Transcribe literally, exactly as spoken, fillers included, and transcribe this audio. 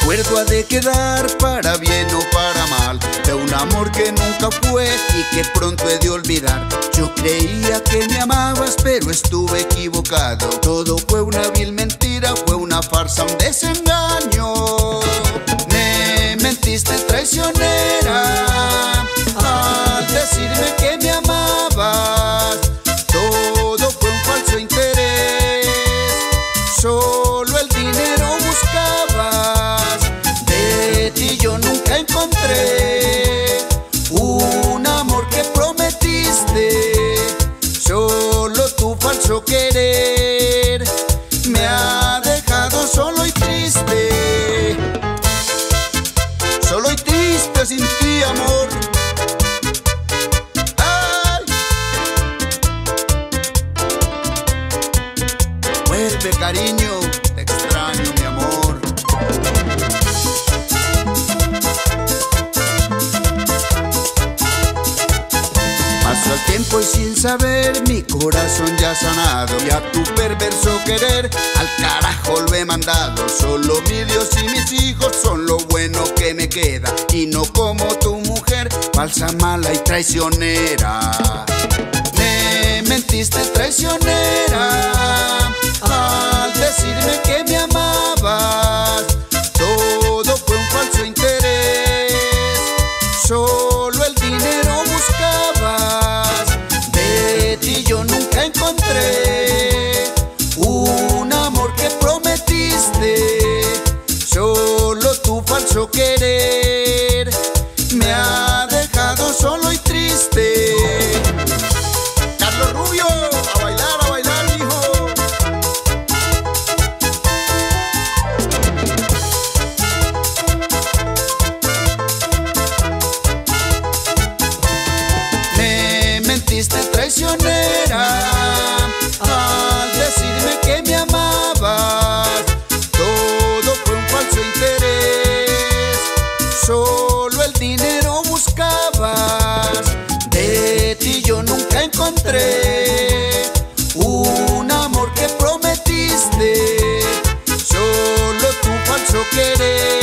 recuerdo ha de quedar para bien o para mal, de un amor que nunca fue y que pronto he de olvidar. Yo creía que me amabas, pero estuve equivocado. Todo fue una vil mentira, fue una farsa, un desengaño. Me mentiste, traicionera, al decirme que me amabas. Todo fue un falso interés, solo el dinero buscabas. De ti yo nunca encontré un amor que prometiste. Solo tu falso querer me ha dejado solo y triste. Solo y triste sin ti, amor. Ay. Vuelve, cariño, te extraño, mi amor. Pasó el tiempo y sin saber mi corazón ya ha sanado, y a tu perverso querer al carajo lo he mandado. Solo mi Dios y mis hijos son lo bueno que me queda, y no como tu mujer, falsa, mala y traicionera. Me mentiste, traicionera, al decirme que me amabas. Todo fue un falso interés, solo el dinero buscabas. De ti yo nunca encontré un amor que prometiste. Solo tu falso querer me ha dejado solo y triste. Carlos Rubio, a bailar, a bailar, hijo. Me mentiste, traicionera, al decirme que me amabas. Todo fue un falso interés, solo el dinero buscabas. De ti yo nunca encontré un amor que prometiste. Solo tu falso querer